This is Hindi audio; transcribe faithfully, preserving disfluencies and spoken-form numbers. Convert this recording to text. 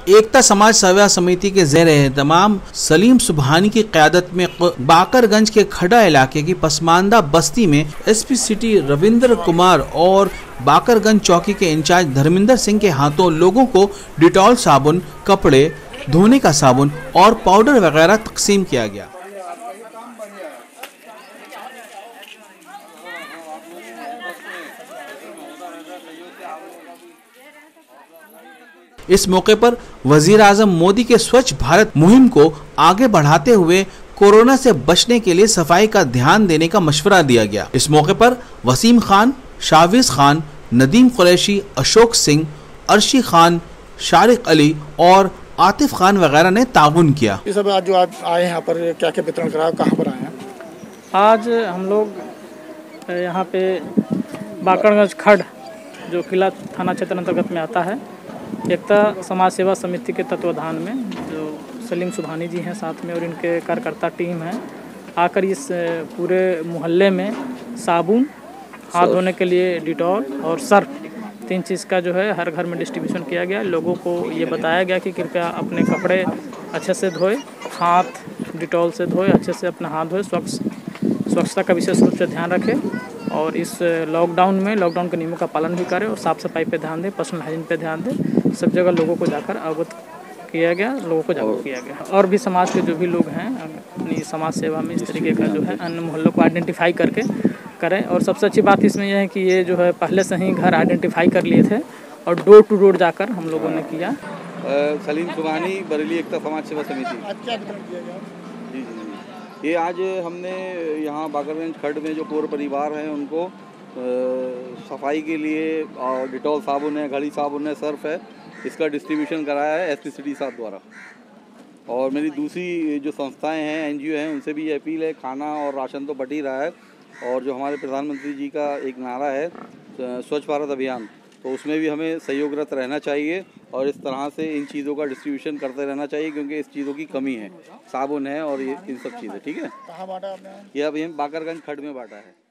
एकता समाज सेवा समिति के ज़ेर एहतमाम सलीम सुबहानी की क़यादत में बाकरगंज के खड़ा इलाके की पसमानदा बस्ती में एसपी सिटी रविंद्र कुमार और बाकरगंज चौकी के इंचार्ज धर्मिंदर सिंह के हाथों लोगों को डिटॉल साबुन, कपड़े धोने का साबुन और पाउडर वगैरह तकसीम किया गया। इस मौके पर वजीर आजम मोदी के स्वच्छ भारत मुहिम को आगे बढ़ाते हुए कोरोना से बचने के लिए सफाई का ध्यान देने का मशवरा दिया गया। इस मौके पर वसीम खान, शाविज खान, नदीम कुरैशी, अशोक सिंह, अर्शी खान, शारिक अली और आतिफ खान वगैरह ने ताउन किया। ये सब आज जो आज आए यहाँ पर क्या क्या वितरण करा, कहाँ पर आए हैं? आज हम लोग यहाँ पे बाकरगंज खड जो किला थाना क्षेत्र अंतर्गत में आता है, एकता समाज सेवा समिति के तत्वाधान में जो सलीम सुबहानी जी हैं साथ में और इनके कार्यकर्ता टीम है, आकर इस पूरे मोहल्ले में साबुन, हाथ धोने के लिए डिटॉल और सर्फ, तीन चीज़ का जो है हर घर में डिस्ट्रीब्यूशन किया गया। लोगों को ये बताया गया कि कृपया अपने कपड़े अच्छे से धोए, हाथ डिटॉल से धोए, अच्छे से अपना हाथ धोए, स्वच्छ स्वच्छता का विशेष रूप से ध्यान रखें और इस लॉकडाउन में लॉकडाउन के नियमों का पालन भी करें और साफ़ सफाई पे ध्यान दें, पर्सनल हाइजीन पे ध्यान दें। सब जगह लोगों को जाकर अवगत किया गया, लोगों को जागरूक किया गया। और भी समाज के जो भी लोग हैं अपनी समाज सेवा में इस तरीके का जो है अन्य मोहल्लों को आइडेंटिफाई करके करें। और सबसे अच्छी बात इसमें यह है कि ये जो है पहले से ही घर आइडेंटिफाई कर लिए थे और डोर टू डोर जाकर हम लोगों ने किया। सलीम सुबहानी, बरेली एकता समाज सेवा समिति। आज क्या वितरण किया गया? जी जी जी ये आज हमने यहाँ बाकरगंज खड में जो पूरे परिवार हैं उनको आ, सफाई के लिए और डिटॉल साबुन है, घड़ी साबुन है, सर्फ है, इसका डिस्ट्रीब्यूशन कराया है एसपी सिटी साहब द्वारा। और मेरी दूसरी जो संस्थाएं हैं, एनजीओ हैं, उनसे भी ये अपील है, खाना और राशन तो बट ही रहा है और जो हमारे प्रधानमंत्री जी का एक नारा है स्वच्छ भारत अभियान, तो उसमें भी हमें सहयोगरत रहना चाहिए और इस तरह से इन चीज़ों का डिस्ट्रीब्यूशन करते रहना चाहिए क्योंकि इस चीज़ों की कमी है, साबुन है और ये इन सब चीज़ें। ठीक है, कहाँ बांटा आपने? ये अभी हम बाकरगंज खड में बांटा है।